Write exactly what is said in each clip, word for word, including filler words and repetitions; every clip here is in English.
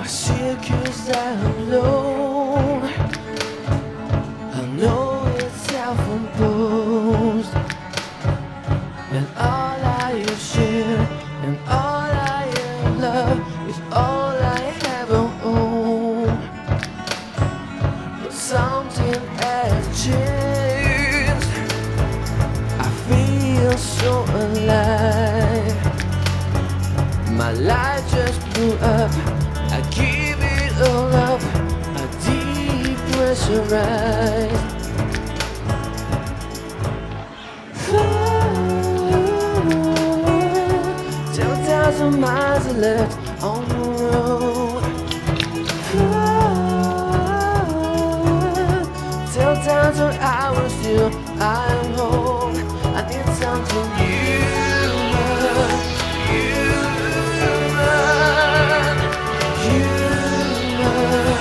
My circus alone, I know it's self-imposed, and all I have shared and all I have loved is all I ever own. But something has changed, I feel so alive. My life just blew up, I give it all up, I depressurize. Ten thousand miles are left on the road. Ten thousand hours till I'm home. I need something human, human, human,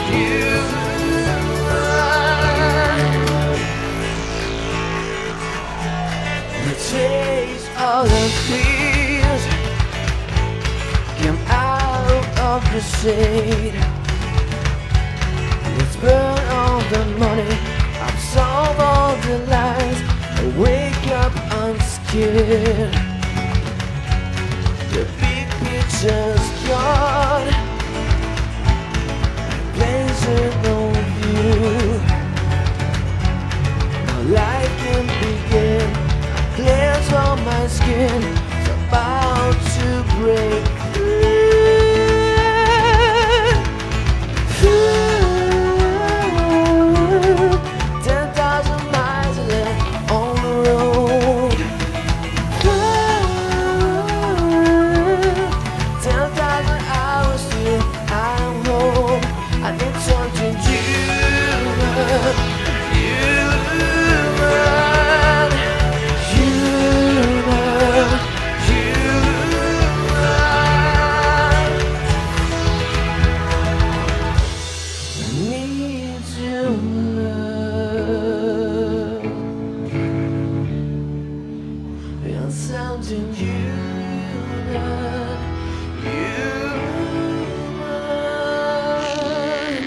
human. The taste of the fears came out of the shade. Let's burn all the money, absolve all the lies, and wake up unscared. The big picture's gone, replacing no view. Now life can begin, cleanse all my skin, it's about to break free. Ten thousand miles left on the road. Ten thousand hours till I'm home. I need something human, human, human, human. I need your love and something human, human.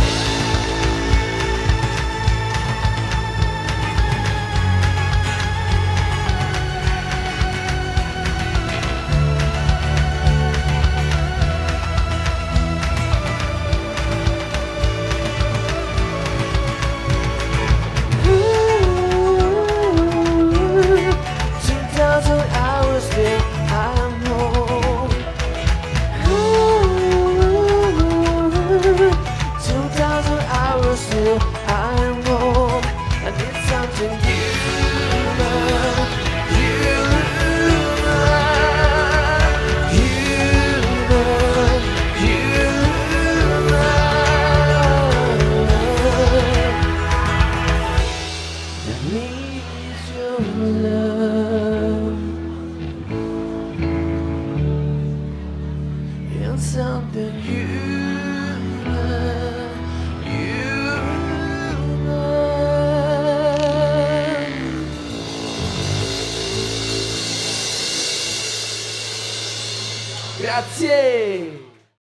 Two thousand hours till I'm home. Two thousand hours till I'm home. I need something human, human, human, human. I need your love and something human, human. Grazie!